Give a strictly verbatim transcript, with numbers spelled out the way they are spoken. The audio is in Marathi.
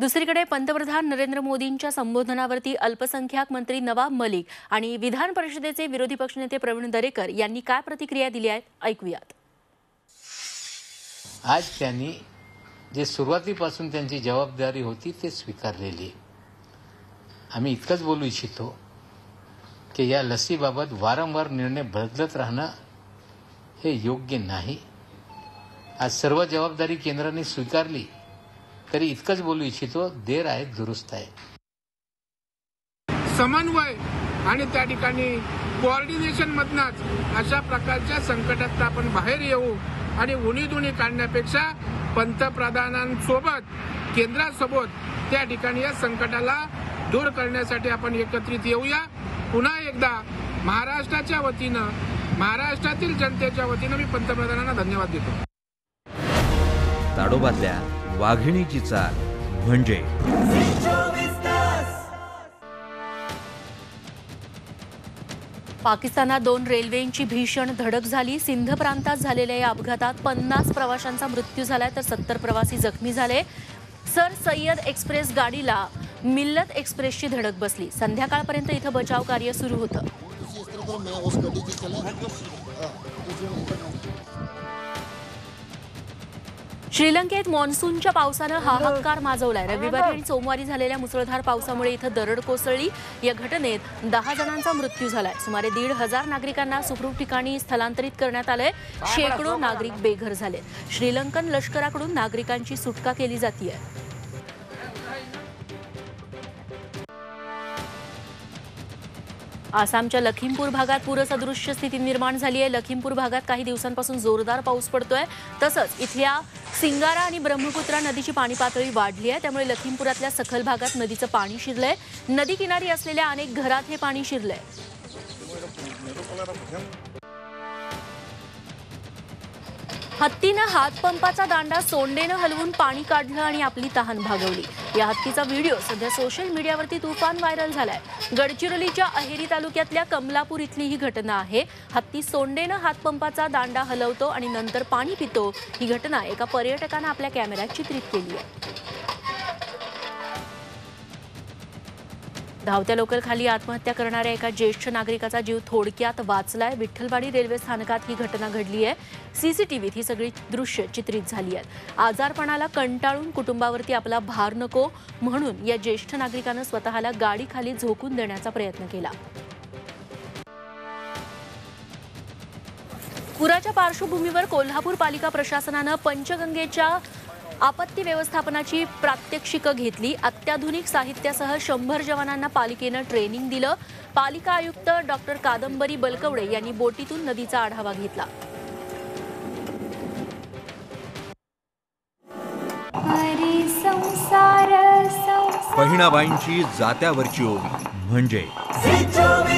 दुसरीकडे पंतप्रधान नरेंद्र मोदींच्या संबोधनावरती अल्पसंख्याक मंत्री नवाब मलिक आणि विधान परिषदेचे विरोधी पक्षनेते प्रवीण दरेकर यांनी काय प्रतिक्रिया दिल्या आहेत ऐकूयात। आज त्यांनी जे सुरुवातीपासून त्यांची जबाबदारी होती ते स्वीकारलेली। आम्ही इतकंच बोलू इच्छितो की या लसीबाबत वारंवार निर्णय बदलत राहणं हे योग्य नाही। आज सर्व जबाबदारी केंद्राने स्वीकारली तरी इतकंच बोलू इच्छितो, देर आहे दुरुस्त आहे। समन्वय आणि त्या ठिकाणी कोऑर्डिनेशन मधनच अशा प्रकारच्या संकटात आपण बाहेर येऊ आणि उणीधुणी काढण्यापेक्षा पंतप्रधानांसोबत केंद्रासोबत त्या ठिकाणी या संकटाला दूर करण्यासाठी आपण एकत्रित येऊया। पुन्हा एकदा महाराष्ट्राच्या वतीनं महाराष्ट्रातील जनतेच्या वतीनं मी पंतप्रधानांना धन्यवाद देतो। ताडोबातल्या वाघिणीची चाल म्हणजे पाकिस्तानात दोन रेल्वेंची भीषण धडक झाली। सिंध प्रांतात झालेल्या या अपघातात पन्नास प्रवाशांचा मृत्यू झालाय तर सत्तर प्रवासी जखमी झाले। सर सय्यद एक्सप्रेस गाडीला मिल्लत एक्सप्रेसची धडक बसली। संध्याकाळपर्यंत इथं बचाव कार्य सुरू होतं। श्रीलंकेत मॉन्सूनच्या पावसानं हाहाकार माजवलाय। रविवारी आणि सोमवारी झालेल्या मुसळधार पावसामुळे इथं दरड कोसळली। या घटनेत दहा जणांचा मृत्यू झालाय। सुमारे दीड हजार नागरिकांना सुखरूप ठिकाणी स्थलांतरित करण्यात आलंय। शेकडो नागरिक बेघर झाले। श्रीलंकन लष्कराकडून नागरिकांची सुटका केली जातीये। आसामच्या लखीमपूर भागात पूरसदृश्य स्थिती निर्माण झाली आहे। लखीमपूर भागात काही दिवसांपासून जोरदार पाऊस पडतोय। तसंच इथल्या सिंगारा आणि ब्रह्मपुत्रा नदीची पाणी पातळी वाढली आहे। त्यामुळे लखीमपुरातल्या सखल भागात नदीचं पाणी शिरलंय। नदी किनारी असलेल्या अनेक घरात हे पाणी शिरलंय। हत्तीनं हातपंपाचा दांडा सोंडेनं हलवून पाणी काढलं आणि आपली तहान भागवली। या हत्तीचा व्हिडिओ सध्या सोशल मीडियावरती तुफान व्हायरल झालाय। गडचिरोलीच्या अहेरी तालुक्यातल्या कमलापूर इथली ही घटना आहे। हत्ती सोंडेनं हातपंपाचा दांडा हलवतो आणि नंतर पाणी पितो। ही घटना एका पर्यटकानं आपल्या कॅमेऱ्यात चित्रित केली आहे। धावत्या लोकलखाली आत्महत्या करणाऱ्या एका ज्येष्ठ नागरिकाचा जीव थोडक्यात वाचलाय। विठ्ठलवाडी रेल्वे स्थानकात ही घटना घडली आहे। सीसीटीव्हीत ही सगळी दृश्य चित्रित झाली आहेत। आजारपणाला कंटाळून कुटुंबावरती आपला भार नको म्हणून या ज्येष्ठ नागरिकानं स्वतःला गाडीखाली झोकून देण्याचा प्रयत्न केला। पुराच्या पार्श्वभूमीवर कोल्हापूर पालिका प्रशासनानं पंचगंगेच्या आपत्ती व्यवस्थापनाची प्रात्यक्षिकं घेतली। अत्याधुनिक साहित्यासह शंभर जवानांना पालिकेनं ट्रेनिंग दिलं। पालिका आयुक्त डॉक्टर कादंबरी बलकवडे यांनी बोटीतून नदीचा आढावा घेतला। बहिणाबाईंची जात्यावरची ओवी म्हणजे